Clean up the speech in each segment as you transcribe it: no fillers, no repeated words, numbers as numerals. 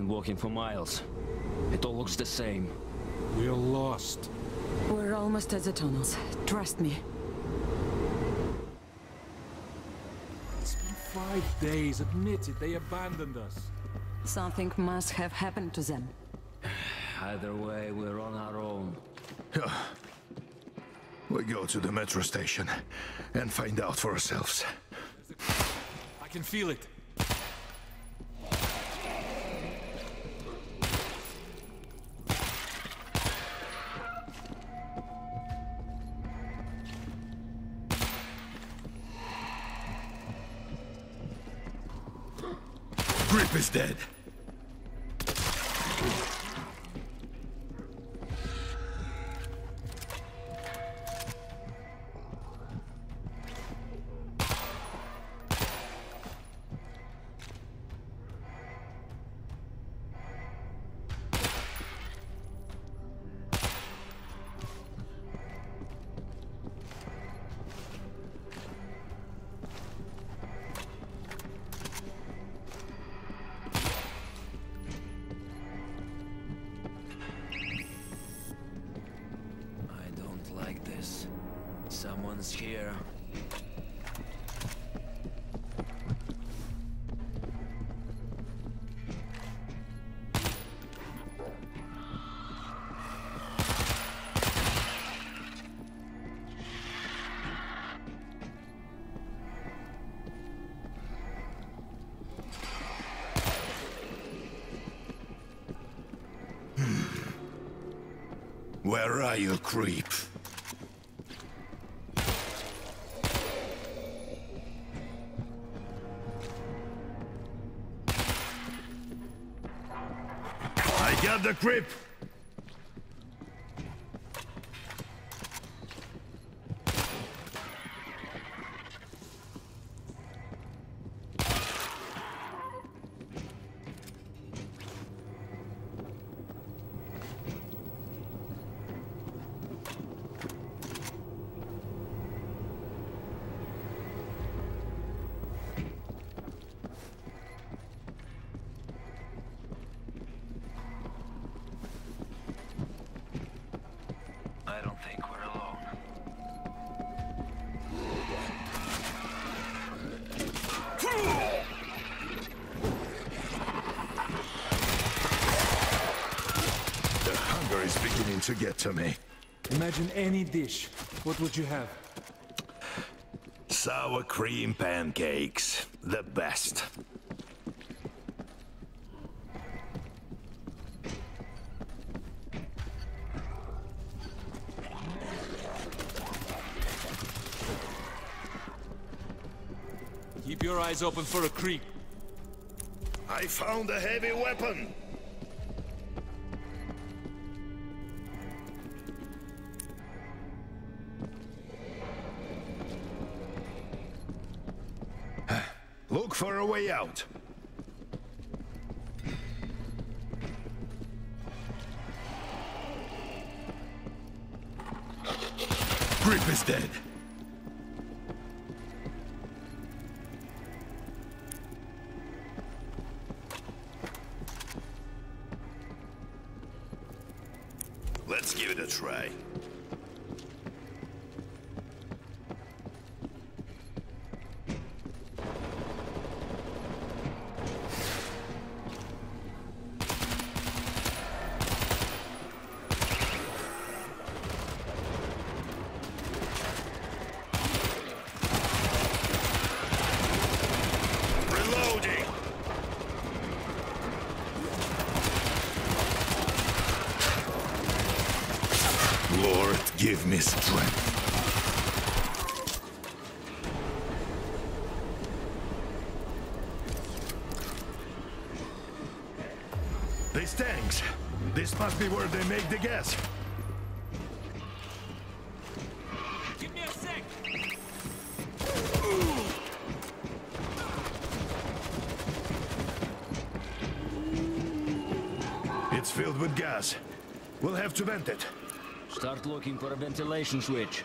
than walking for miles. It all looks the same. We're lost. We're almost at the tunnels. Trust me. It's been 5 days. Admit it, they abandoned us. Something must have happened to them. Either way, we're on our own. We go to the metro station and find out for ourselves. I can feel it. Grip is dead. Someone's here. Where are you, creep? I got the grip! I don't think we're alone. The hunger is beginning to get to me. Imagine any dish. What would you have? Sour cream pancakes. The best. Keep your eyes open for a creep. I found a heavy weapon. Look for a way out. Grip is dead. Let's give it a try. Reloading! Lord, give me strength. These tanks. This must be where they make the gas. Give me a sec! It's filled with gas. We'll have to vent it. Start looking for a ventilation switch.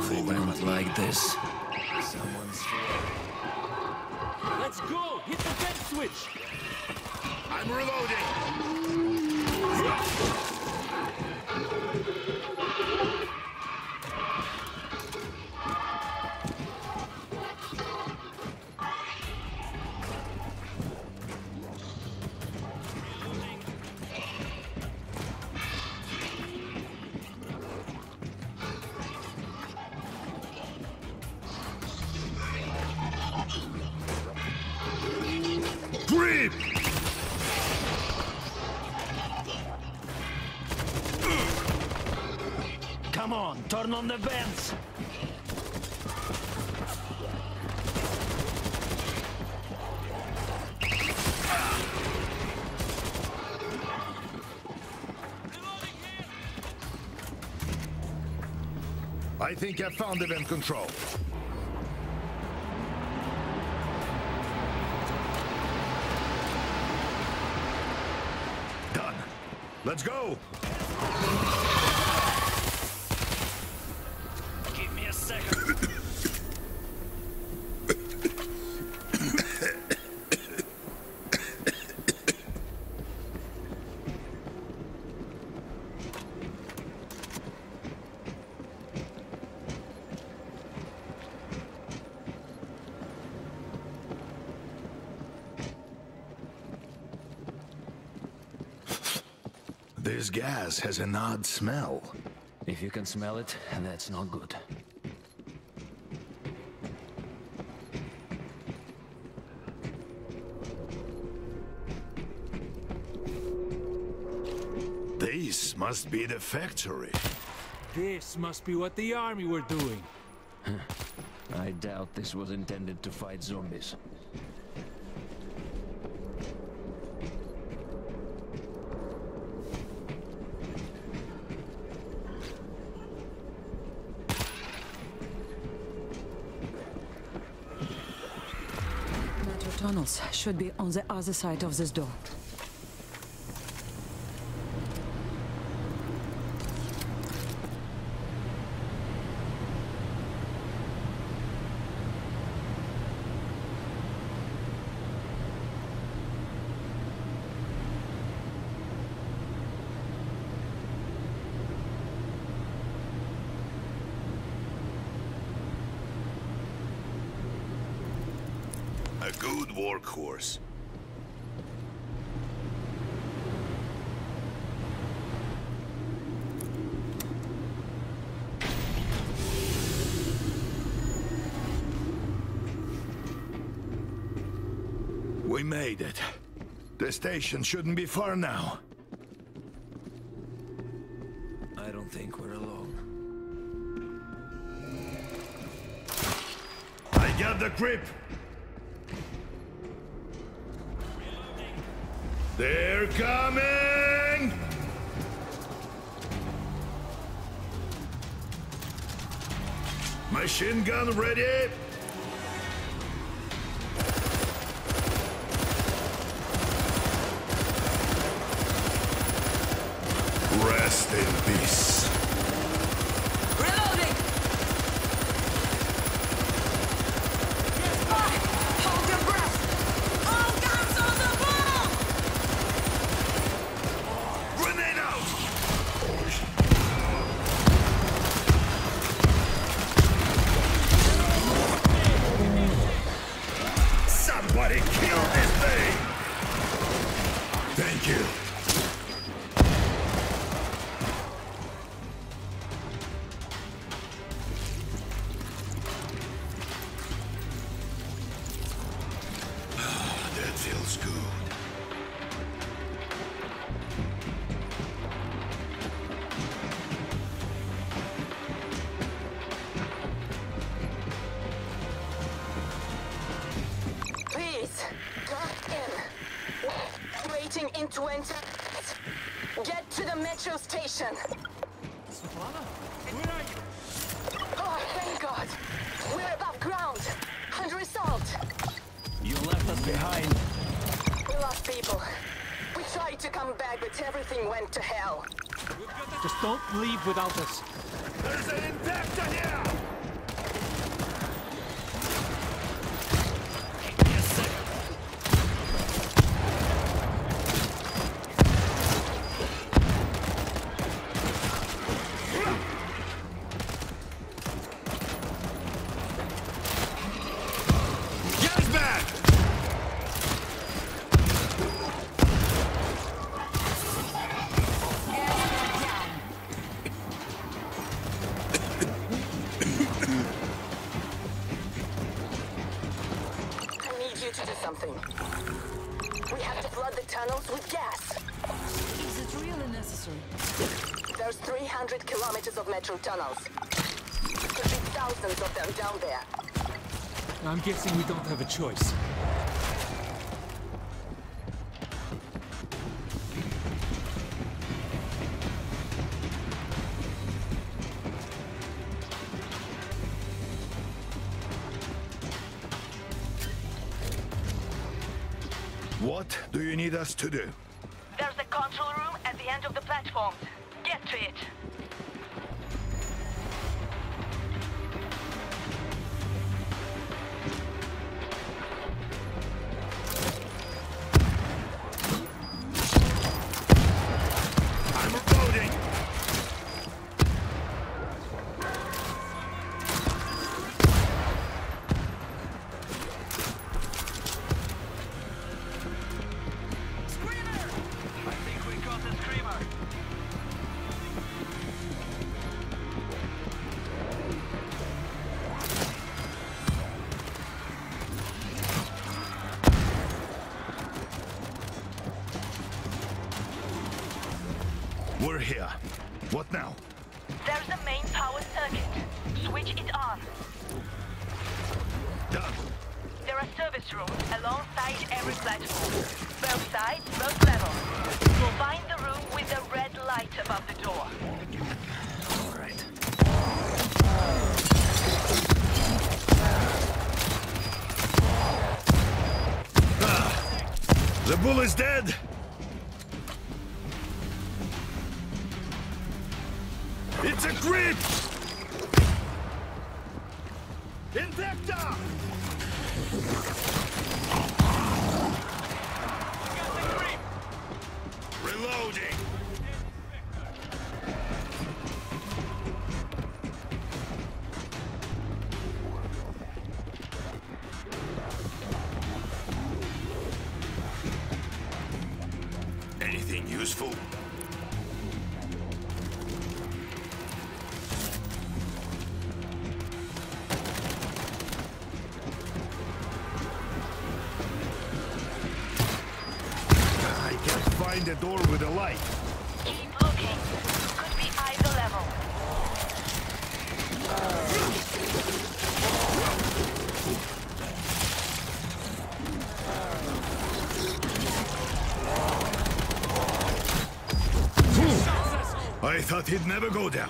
Equipment like this. Let's go! Hit the vent switch! I'm reloading! Grip! Come on, turn on the vents! I think I found the vent control. Done. Let's go! Give me a second. This gas has an odd smell. If you can smell it, that's not good. This must be the factory. This must be what the army were doing. I doubt this was intended to fight zombies. Metro tunnels should be on the other side of this door. A good workhorse. We made it. The station shouldn't be far now. I don't think we're alone. I got the grip. They're coming! Machine gun ready! Rest in peace. Reloading! Hold your breath! All guns on the ball! Grenade out! Somebody kill this thing! Thank you. That feels good. Please, get in. Waiting in 20. Get to the metro station. Savannah? Where are you? Oh, thank God. We're above ground. Unresolved. You left us behind. We lost people. We tried to come back, but everything went to hell. Just don't leave without us. There's an infector here! something. We have to flood the tunnels with gas. Is it really necessary? There's 300 kilometers of metro tunnels. Could be thousands of them down there. I'm guessing we don't have a choice. What do you need us to do? There's a control room at the end of the platform. Get to it. I'm reloading! I think we got the screamer. We're here. What now? There's a main power circuit. Switch it on. Done. There are service rooms alongside every platform. Both sides, both levels. Find the room with the red light above the door. All right. The bull is dead! It's a creep! Infector! Reloading! Anything useful? I can't find a door with a light. Keep looking. Could be either level. I thought he'd never go down.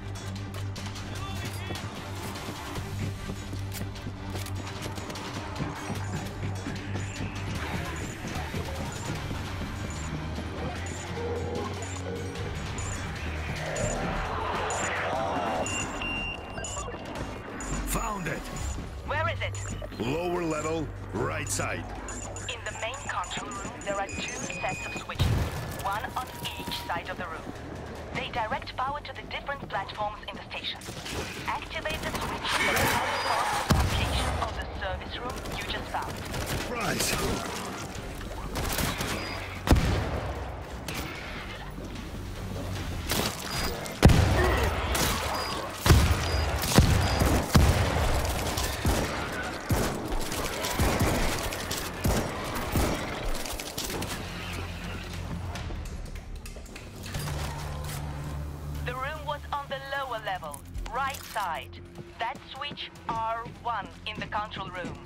Found it. Where is it? Lower level, right side. In the main control room, there are two sets of switches, one on each side of the room. They direct power to the different platforms in the station. Activate the switch that corresponds to the location of the service room you just found. Right. The room was on the lower level, right side. That switch R1 in the control room.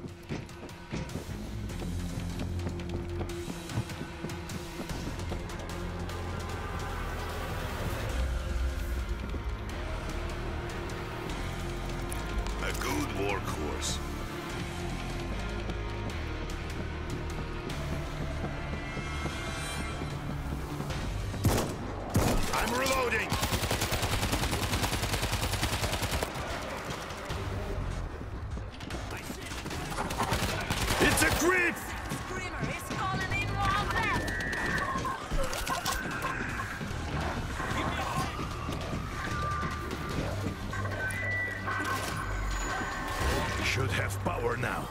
A good workhorse. I'm reloading! It's a creep! Screamer is calling in more of them! Should have power now.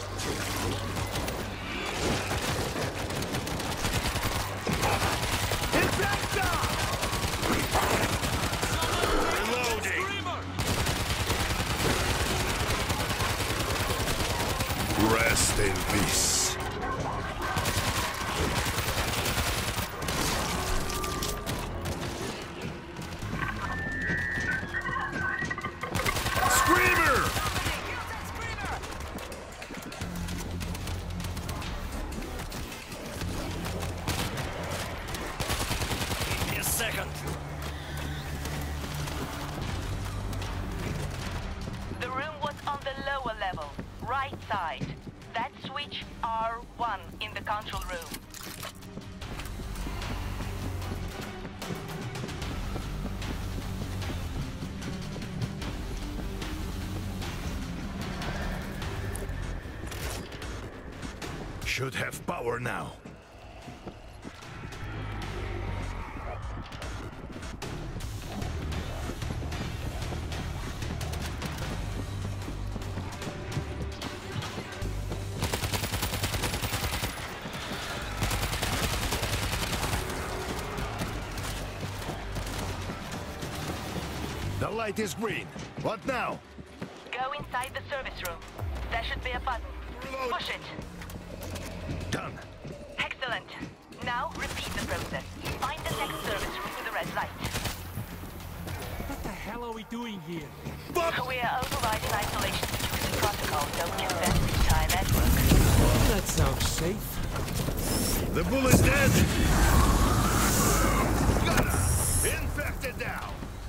Infector! Reloading! Rest in peace. side. That switch R1 in the control room. Should have power now. The light is green. What now? Go inside the service room. There should be a button. Reload. Push it. Done. Excellent. Now repeat the process. Find the next service room with the red light. What the hell are we doing here? We are overriding isolation security protocol. Don't get that this time at work. That sounds safe. The bull is dead. Got him. Infected now.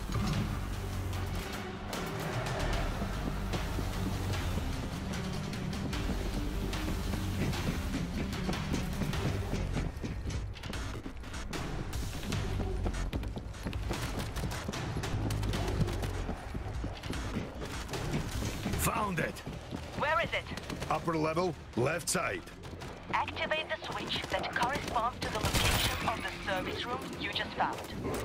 Found it. Where is it? Upper level, left side. Activate the switch that corresponds to the location of the service room you just found.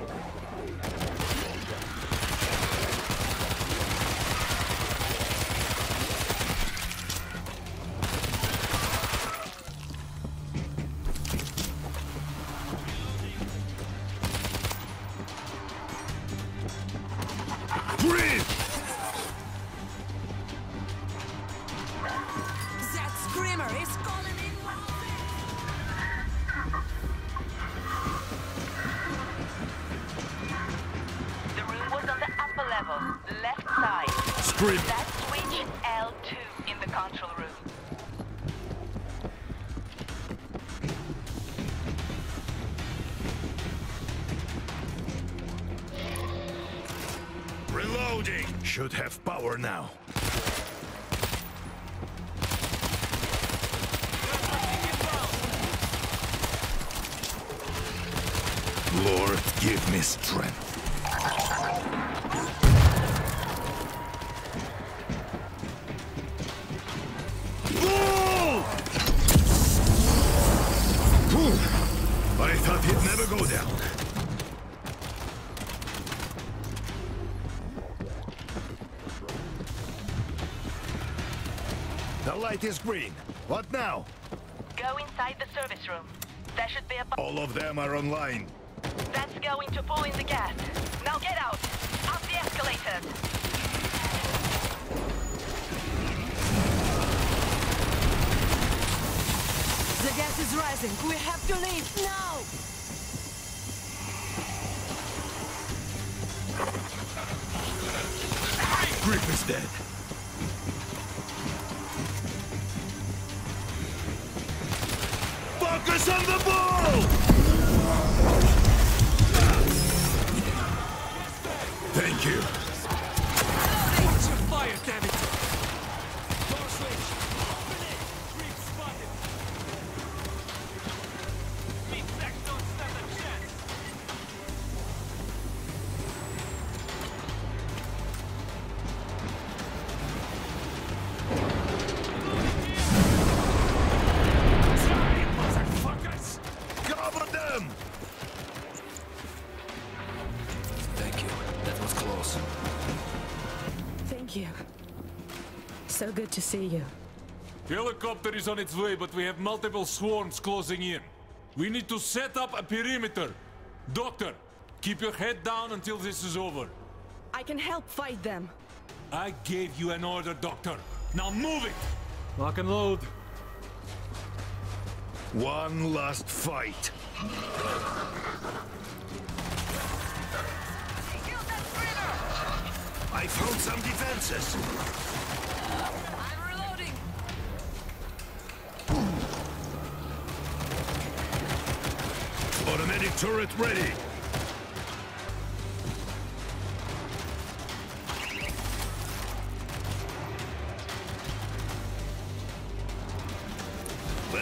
Breathe! That screamer is calling in. The room was on the upper level, left side. Scream. That switch L2 in the control room. Reloading! Should have power now. Lord, give me strength. Bull! Whew. I thought he'd never go down. The light is green. What now? Go inside the service room. There should be a button. All of them are online. That's going to pull in the gas. Now get out! Up the escalators! The gas is rising. We have to leave now. Grip is dead. Focus on the ball! Thank you. Watch your fire, damn it! Door switch. Open it! Creep spotted. We back don't stand a chance. Die, motherfuckers! Cover them! Thank you. That was close. Thank you. So good to see you. Helicopter is on its way, but we have multiple swarms closing in. We need to set up a perimeter. Doctor, keep your head down until this is over. I can help fight them. I gave you an order, Doctor. Now move it! Lock and load. One last fight. I found some defenses. I'm reloading. Automatic turret ready.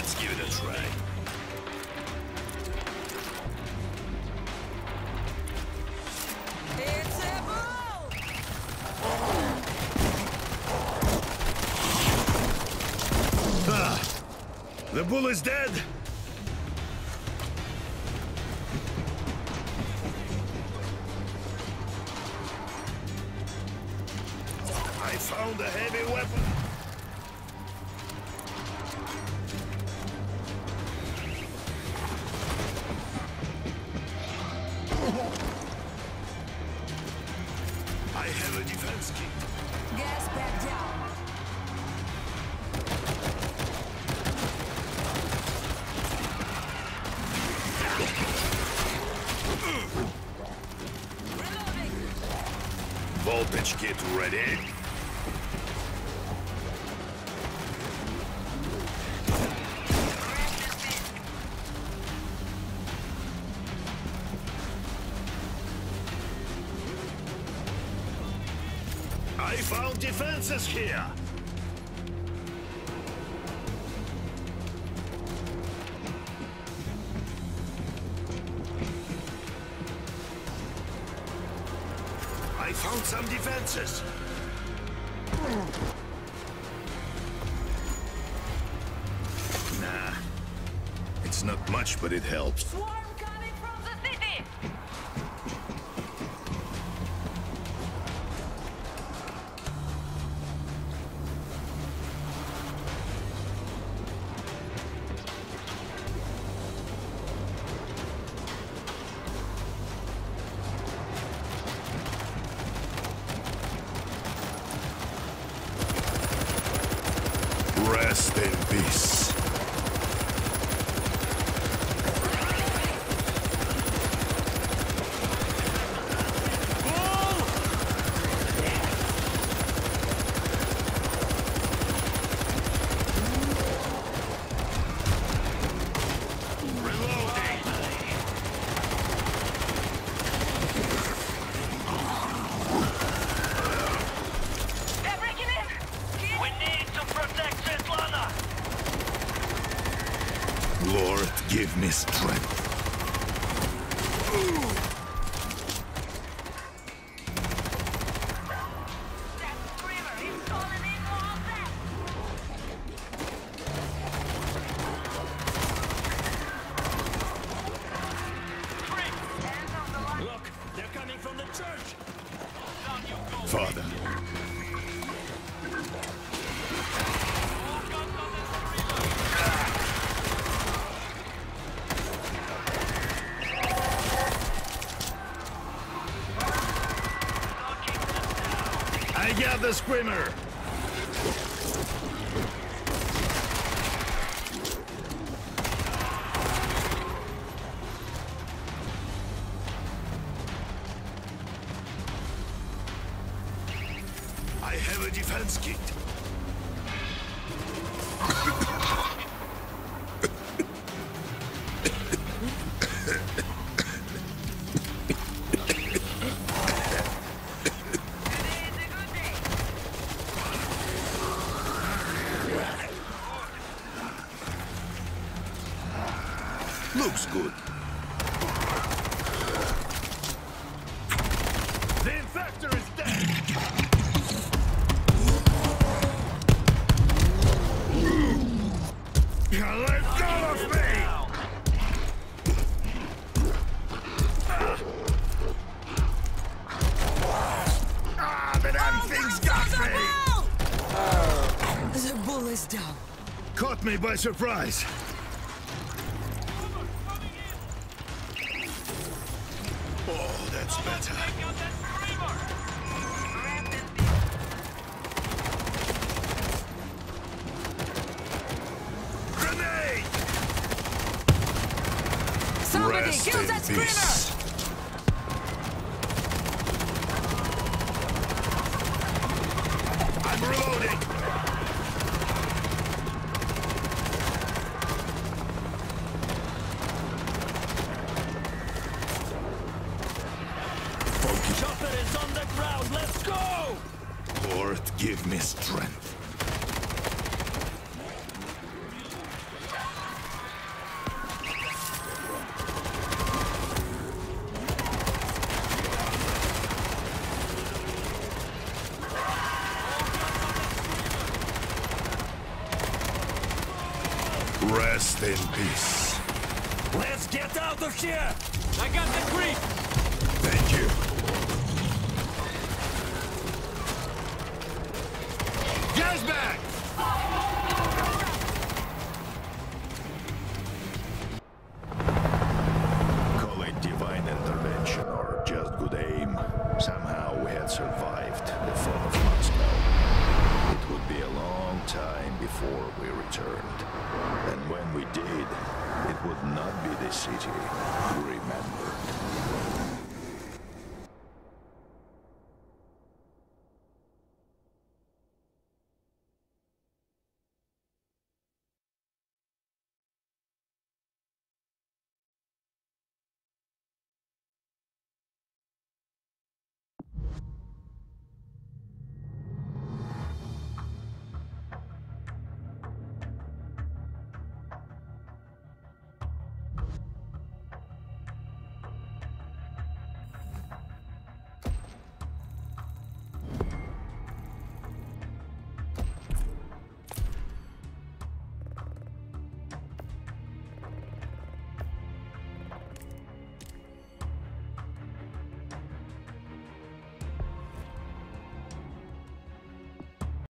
Let's give it a try. It's a bull! Ah! The bull is dead! I found a heavy weapon! I have a defense kit. Gas back down. Voltage kit ready. I found defenses here. I found some defenses. Nah. It's not much, but it helps. Swarm coming from the city! Rest in peace. They're breaking in! We need to protect Svetlana! Lord, give me strength. That screamer is calling in more death! Look, they're coming from the church! Father. I got the screamer. I have a defense kit. Looks good. The infector is dead! Let go of me! The damn thing's got me! The bull is down. Caught me by surprise. Oh, that's better. Grenade! Somebody Rest kill in that peace. screamer! I'm reloading! Chopper is on the ground, let's go! Lord, give me strength. Rest in peace. Let's get out of here! I got the creep! Thank you. Gas back! Call it divine intervention or just good aim. Somehow we had survived the fall of Moscow. It would be a long time before we returned. And when we did, it would not be the city